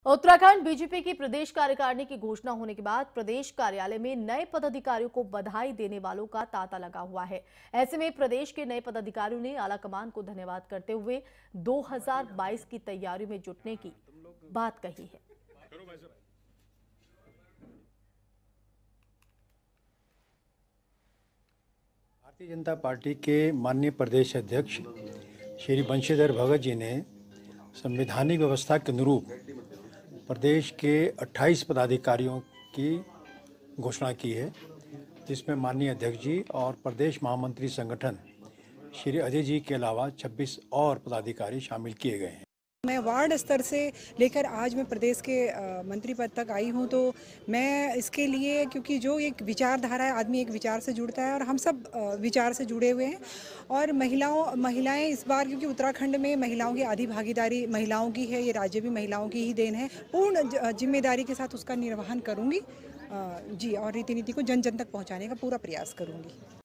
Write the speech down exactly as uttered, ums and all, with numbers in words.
Uttarakhand BJP की प्रदेश कार्यकारिणी की घोषणा होने के बाद प्रदेश कार्यालय में नए पदाधिकारियों को बधाई देने वालों का तांता लगा हुआ है। ऐसे में प्रदेश के नए पदाधिकारियों ने आलाकमान को धन्यवाद करते हुए दो हज़ार बाईस की तैयारियों में जुटने की बात कही है। भारतीय जनता पार्टी के माननीय प्रदेश अध्यक्ष श्री बंशीधर भगत जी ने संवैधानिक व्यवस्था के अनुरूप प्रदेश के अट्ठाईस पदाधिकारियों की घोषणा की है, जिसमें माननीय अध्यक्ष जी और प्रदेश महामंत्री संगठन श्री अजय जी के अलावा छब्बीस और पदाधिकारी शामिल किए गए हैं। मैं वार्ड स्तर से लेकर आज मैं प्रदेश के मंत्री पद तक आई हूं, तो मैं इसके लिए, क्योंकि जो एक विचारधारा है, आदमी एक विचार से जुड़ता है और हम सब विचार से जुड़े हुए हैं। और महिलाओं महिलाएं इस बार, क्योंकि उत्तराखंड में महिलाओं की आधी भागीदारी महिलाओं की है, ये राज्य भी महिलाओं की ही देन है, पूर्ण जिम्मेदारी के साथ उसका निर्वहन करूँगी जी, और रीति नीति को जन जन तक पहुँचाने का पूरा प्रयास करूँगी।